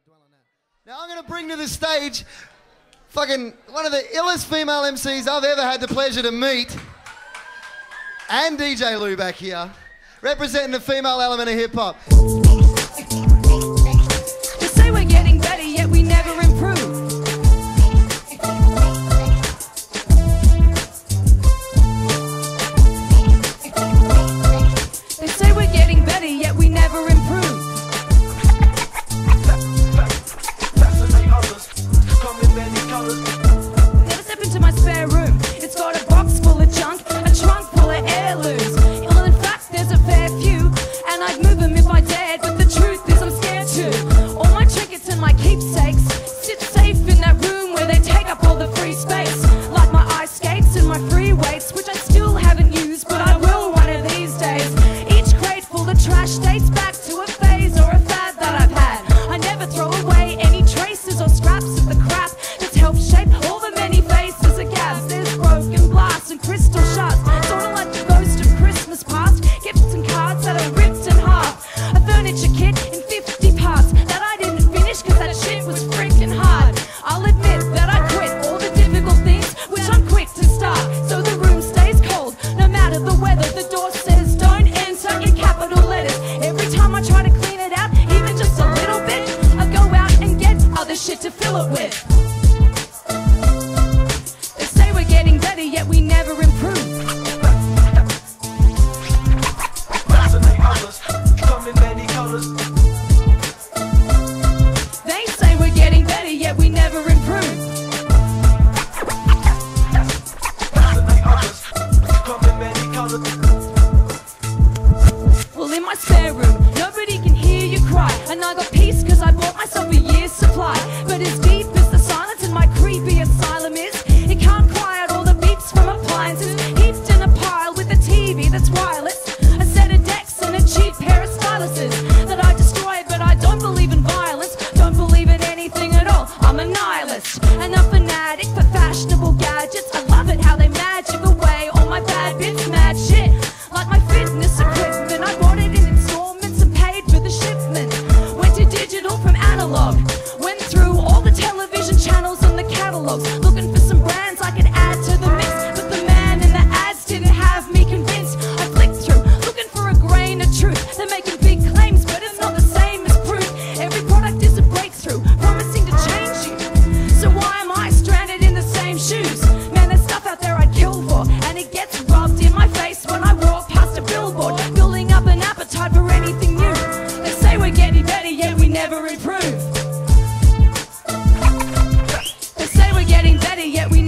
Now I'm going to bring to the stage fucking one of the illest female MCs I've ever had the pleasure to meet, and DJ Lou back here, representing the female element of hip-hop. They say we're getting better, yet we never improve. They say we're getting better, yet we never improve. Never step into my spare room. It's got a box full of junk, a trunk full of heirlooms. Well, in fact, there's a fair few, and I'd move them if I dared, but the truth is I'm scared to. All my trinkets and my keepsakes sit safe in that room where they take up all the free space. Like my ice skates and my free weights, which I still haven't used, but I will one of these days. Each crate full of trash dates back to a phase or a fad that I've had. I never throw away any traces or scraps of the crap that's helped shape all the many faces of Gabs. There's broken glass and crystal shards, sort of like the ghost of Christmas past. Gifts and cards that are ripped in half. A furniture kit in 50 parts that I didn't finish cause that shit was freaking hard. I'll admit that I quit all the difficult things, which I'm quick to start, so the room stays cold no matter the weather. The door says don't enter in capital letters. Every time I try to clean it out, even just a little bit, I go out and get other shit to fill it with. They say we're getting better, yet we never improve. They say we're getting better, yet we never improve. Well, in my spare room, nobody can hear you cry, and I got peace cause I bought myself a year's supply. But as deep as the silence in my creepy asylum is, it can't cry out all the beeps from appliances heaped in a pile with a TV that's wireless, a set of decks and a cheap pair of styluses that I destroy. But I don't believe in violence, don't believe in anything at all. I'm a nihilist and a fanatic for fashionable gadgets. I love it how they magic away all my bad bits, mad shit. Like my fitness equipment, I bought it in installments and paid for the shipment. Went to digital from analog, went through all the television channels and the catalogs, looking for some brands I could add to the mix, but the man in the ads didn't have me convinced. I flicked through, looking for a grain of truth. They're making big claims, but it's not the same as proof. Every product is a breakthrough, promising to change you. So why am I stranded in the same shoes? Man, there's stuff out there I'd kill for, and it gets rubbed in my face when I walk past a billboard, building up an appetite for anything new. They say we're getting better, yet we never improve. They say we're getting better, yet we